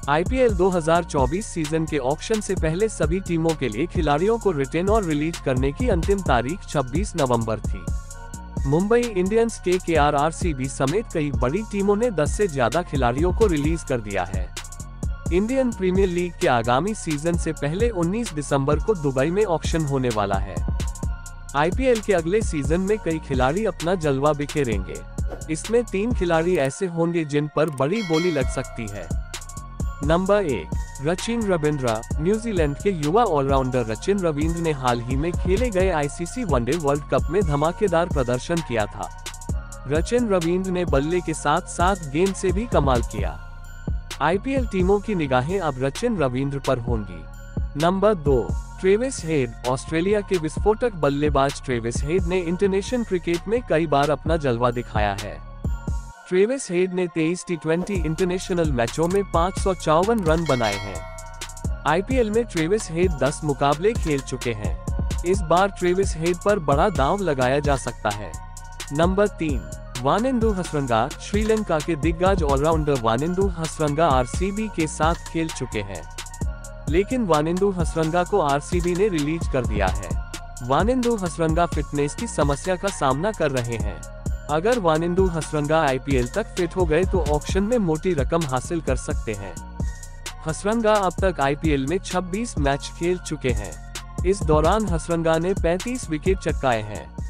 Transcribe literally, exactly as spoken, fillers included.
IPL दो हज़ार चौबीस सीजन के ऑक्शन से पहले सभी टीमों के लिए खिलाड़ियों को रिटेन और रिलीज करने की अंतिम तारीख छब्बीस नवंबर थी। मुंबई इंडियंस, केकेआर, आरसीबी समेत कई बड़ी टीमों ने दस से ज्यादा खिलाड़ियों को रिलीज कर दिया है। इंडियन प्रीमियर लीग के आगामी सीजन से पहले उन्नीस दिसंबर को दुबई में ऑक्शन होने वाला है। आईपीएल के अगले सीजन में कई खिलाड़ी अपना जलवा बिखेरेंगे। इसमें तीन खिलाड़ी ऐसे होंगे जिन पर बड़ी बोली लग सकती है। नंबर एक, रचिन रविंद्र। न्यूजीलैंड के युवा ऑलराउंडर रचिन रविंद्र ने हाल ही में खेले गए आईसीसी वनडे वर्ल्ड कप में धमाकेदार प्रदर्शन किया था। रचिन रविंद्र ने बल्ले के साथ साथ गेंद से भी कमाल किया। आईपीएल टीमों की निगाहें अब रचिन रविंद्र पर होंगी। नंबर दो, ट्रेविस हेड। ऑस्ट्रेलिया के विस्फोटक बल्लेबाज ट्रेविस हेड ने इंटरनेशनल क्रिकेट में कई बार अपना जलवा दिखाया है। ट्रेविस हेड ने तेईस टी ट्वेंटी इंटरनेशनल मैचों में पाँच सौ चौवन रन बनाए हैं। आईपीएल में ट्रेविस हेड दस मुकाबले खेल चुके हैं। इस बार ट्रेविस हेड पर बड़ा दांव लगाया जा सकता है। नंबर तीन, वानिंदु हसरंगा। श्रीलंका के दिग्गज ऑलराउंडर वानिंदु हसरंगा आरसीबी के साथ खेल चुके हैं, लेकिन वानिंदु हसरंगा को आरसीबी ने रिलीज कर दिया है। वानिंदु हसरंगा फिटनेस की समस्या का सामना कर रहे हैं। अगर वानिंदु हसरंगा आईपीएल तक फिट हो गए तो ऑक्शन में मोटी रकम हासिल कर सकते हैं। हसरंगा अब तक आईपीएल में छब्बीस मैच खेल चुके हैं। इस दौरान हसरंगा ने पैंतीस विकेट चटकाए हैं।